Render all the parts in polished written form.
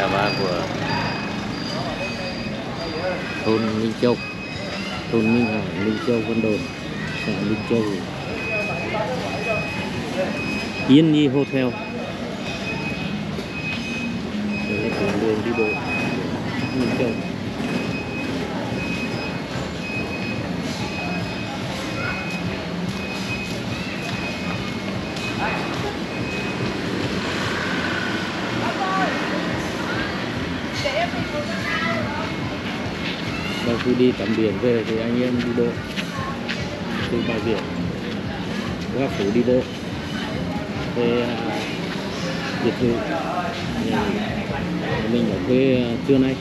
ngã ba của thôn Minh Châu, thôn Minh Hải, Minh Châu, Vân Đồn, xã Minh Châu, Yên Nhi Hotel. Đây là tuyến đường đi bộ Minh Châu. Sau khi đi tắm biển về thì anh em đi bộ từ bãi biển ra phố đi bộ về biệt thự nhà mình ở quê trưa nay.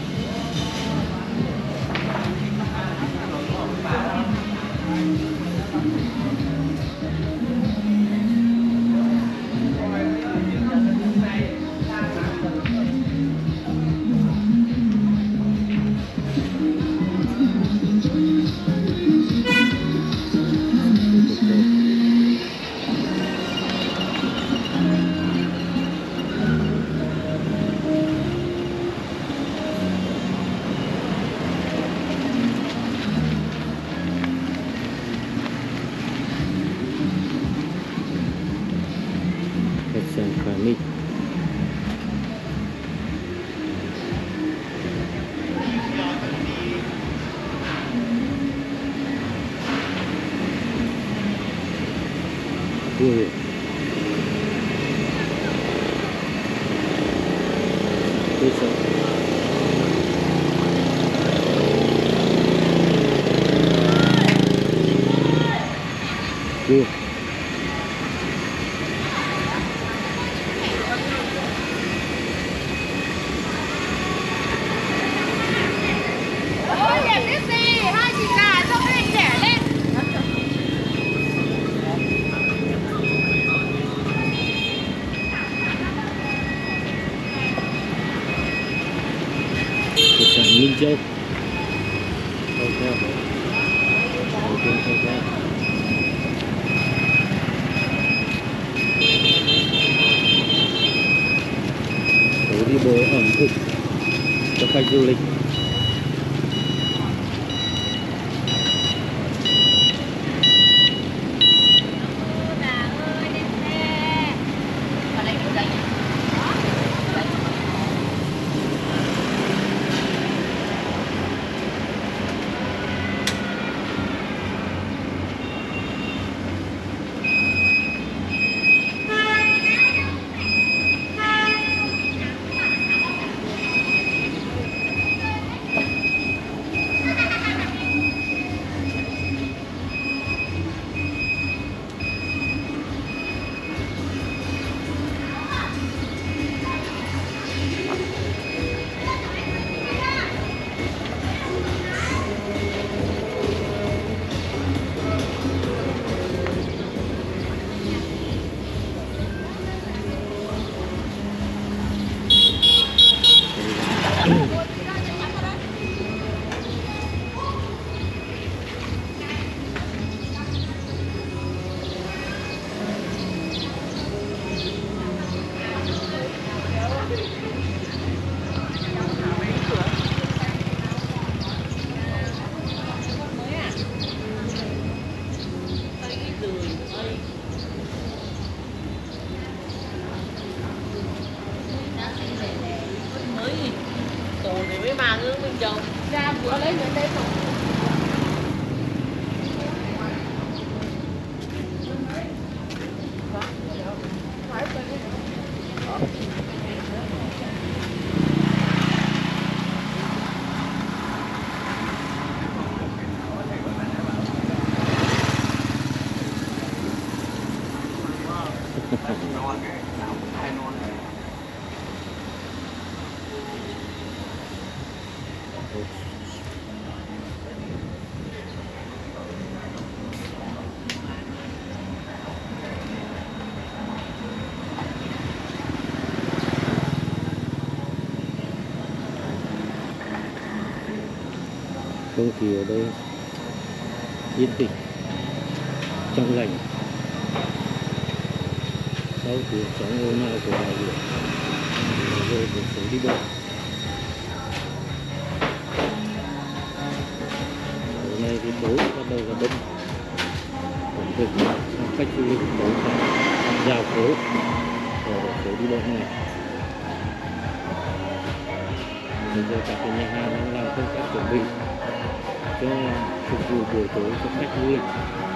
Khách sạn Khả Minh. Ui. Tôi sợ. Ui. Minh Châu Hotel. Phố đi bộ ẩm thực cho khách du lịch. Mà ngưng mình trồng ra bữa lấy người tên rồi. Không khí ở đây yên tĩnh, trong lành, sau tiếng sóng ồn ào của bãi biển, rồi một phố đi bộ. tối bắt đầu là đông ẩm thực khách du lịch tới dạo phố ở phố đi bộ này. Bây giờ các cái nhà hàng đang làm công tác chuẩn bị cho phục vụ buổi tối cho khách du lịch.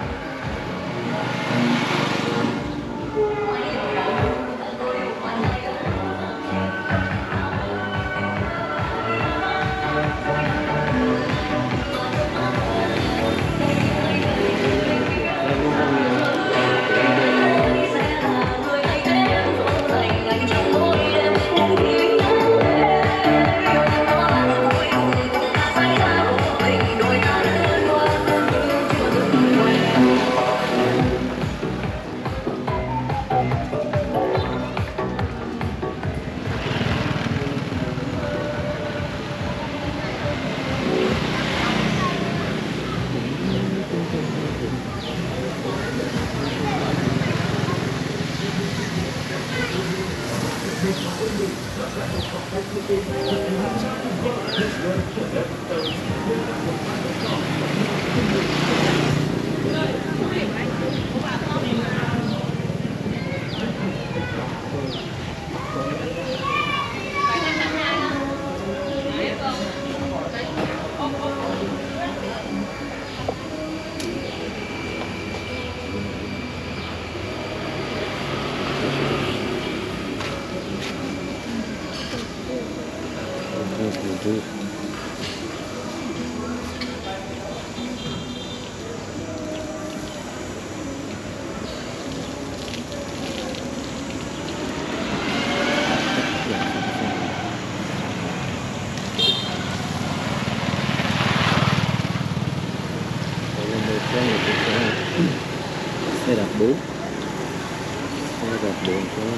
Xe đạp 4 cho khách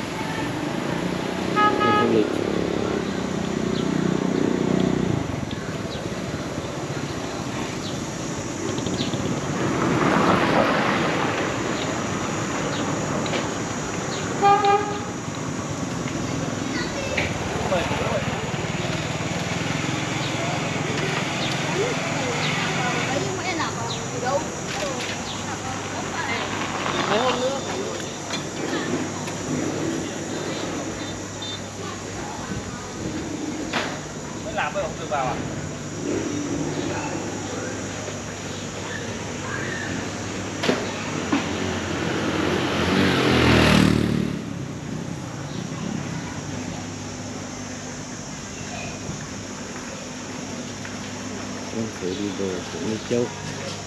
du lịch. Mấy hôm nữa mới làm mới không được vào à? Phố đi bộ của Minh Châu,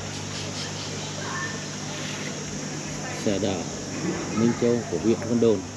xe đạp Minh Châu của huyện Vân Đồn.